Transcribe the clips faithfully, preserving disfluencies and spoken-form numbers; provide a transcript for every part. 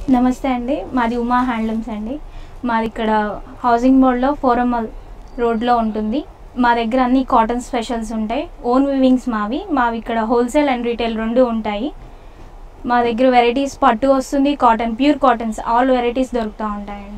నమస్తే అండి, మాది ఉమా హ్యాండ్లూమ్స్ అండి. మాది ఇక్కడ హౌసింగ్ బోర్డ్లో ఫోరం రోడ్లో ఉంటుంది. మా దగ్గర అన్ని కాటన్ స్పెషల్స్ ఉంటాయి. ఓన్ వివింగ్స్ మావి మావి ఇక్కడ హోల్సేల్ అండ్ రీటైల్ రెండు ఉంటాయి. మా దగ్గర వెరైటీస్ పట్టు వస్తుంది, cotton, pure cottons all varieties దొరుకుతూ ఉంటాయండి.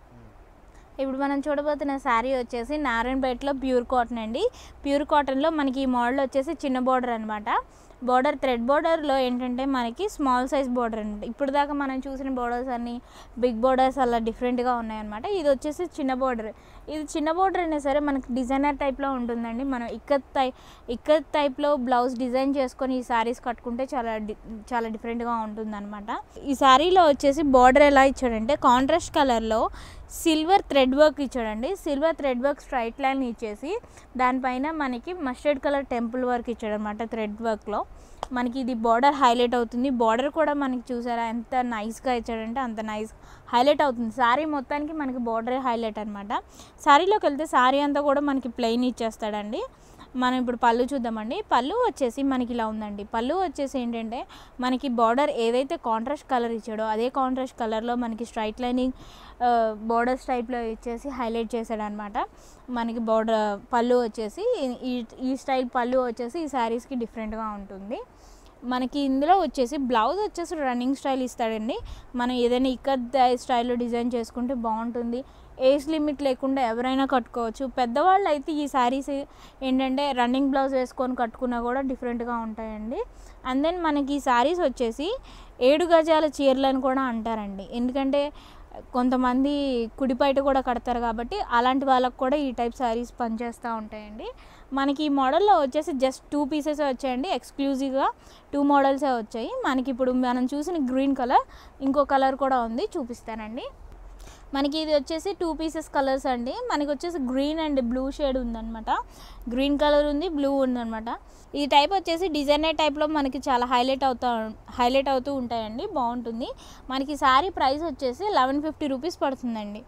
ఇప్పుడు మనం చూడబోతున్న శారీ వచ్చేసి నారాయణపేటలో ప్యూర్ కాటన్ అండి. ప్యూర్ కాటన్లో మనకి ఈ మోడల్ వచ్చేసి చిన్న బోర్డర్ అనమాట. బోర్డర్ థ్రెడ్ బోర్డర్లో ఏంటంటే మనకి స్మాల్ సైజ్ బోర్డర్ అనమాట. ఇప్పుడు దాకా మనం చూసిన బోర్డర్స్ అన్నీ బిగ్ బోర్డర్స్ అలా డిఫరెంట్గా ఉన్నాయన్నమాట. ఇది వచ్చేసి చిన్న బోర్డర్. ఇది చిన్న బోర్డర్ అయినా సరే మనకి డిజైనర్ టైప్లో ఉంటుందండి. మనం ఇక్కత్ టై ఇక్కత్ టైప్లో బ్లౌజ్ డిజైన్ చేసుకొని ఈ శారీస్ కట్టుకుంటే చాలా డి చాలా డిఫరెంట్గా ఉంటుందన్నమాట. ఈ శారీలో వచ్చేసి బోర్డర్ ఎలా ఇచ్చాడంటే కాంట్రాస్ట్ కలర్లో సిల్వర్ థ్రెడ్ వర్క్ ఇచ్చాడండి. Silver thread work straight line ఇచ్చేసి దానిపైన మనకి మస్టర్డ్ కలర్ టెంపుల్ వర్క్ ఇచ్చాడనమాట. థ్రెడ్ వర్క్లో మనకి ఇది బార్డర్ హైలైట్ అవుతుంది. బార్డర్ కూడా మనకి చూసారా ఎంత నైస్గా ఇచ్చాడంటే అంత నైస్ హైలైట్ అవుతుంది. శారీ మొత్తానికి మనకి బార్డరే హైలైట్ అనమాట. శారీలోకి వెళ్తే శారీ అంతా కూడా మనకి ప్లెయిన్ ఇచ్చేస్తాడండి. మనం ఇప్పుడు పళ్ళు చూద్దామండి. పళ్ళు వచ్చేసి మనకి ఇలా ఉందండి. పళ్ళు వచ్చేసి ఏంటంటే మనకి బార్డర్ ఏదైతే కాంట్రాస్ట్ కలర్ ఇచ్చాడో అదే కాంట్రాస్ట్ కలర్లో మనకి స్ట్రైట్ లైనింగ్ బార్డర్స్ టైప్లో ఇచ్చేసి హైలైట్ చేశాడు అనమాట. మనకి బార్డర్ పళ్ళు వచ్చేసి ఈ ఈ స్టైల్ పళ్ళు వచ్చేసి ఈ శారీస్కి డిఫరెంట్గా ఉంటుంది. మనకి ఇందులో వచ్చేసి బ్లౌజ్ వచ్చేసి రన్నింగ్ స్టైల్ ఇస్తాడండి. మనం ఏదైనా ఇక్కత్ స్టైల్లో డిజైన్ చేసుకుంటే బాగుంటుంది. ఏజ్ లిమిట్ లేకుండా ఎవరైనా కట్టుకోవచ్చు. పెద్దవాళ్ళు అయితే ఈ శారీస్ ఏంటంటే రన్నింగ్ బ్లౌజ్ వేసుకొని కట్టుకున్నా కూడా డిఫరెంట్గా ఉంటాయండి. అండ్ దెన్ మనకి ఈ శారీస్ వచ్చేసి ఏడు గజాల చీరలు అని కూడా అంటారండి. ఎందుకంటే కొంతమంది కుడిపైట కూడా కడతారు కాబట్టి అలాంటి వాళ్ళకు కూడా ఈ టైప్ శారీస్ పనిచేస్తూ ఉంటాయండి. మనకి ఈ మోడల్లో వచ్చేసి జస్ట్ టూ పీసెస్ వచ్చాయండి. ఎక్స్క్లూజివ్గా టూ మోడల్సే వచ్చాయి. మనకి ఇప్పుడు మనం చూసిన గ్రీన్ కలర్ ఇంకో కలర్ కూడా ఉంది, చూపిస్తానండి. మనకి ఇది వచ్చేసి టూ పీసెస్ కలర్స్ అండి. మనకి వచ్చేసి గ్రీన్ అండ్ బ్లూ షేడ్ ఉందన్నమాట. గ్రీన్ కలర్ ఉంది, బ్లూ ఉందన్నమాట. ఈ టైప్ వచ్చేసి డిజైనర్ టైప్లో మనకి చాలా హైలైట్ అవుతా హైలైట్ అవుతూ ఉంటాయండి. బాగుంటుంది. మనకి శారీ ప్రైస్ వచ్చేసి లెవెన్ ఫిఫ్టీ రూపీస్ పడుతుందండి.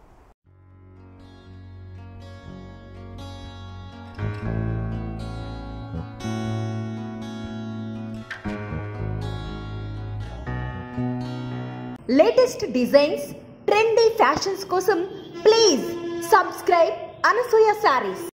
లేటెస్ట్ డిజైన్స్, ట్రెండీ ఫ్యాషన్స్ కోసం ప్లీజ్ సబ్స్క్రైబ్ అనసూయ సారీస్.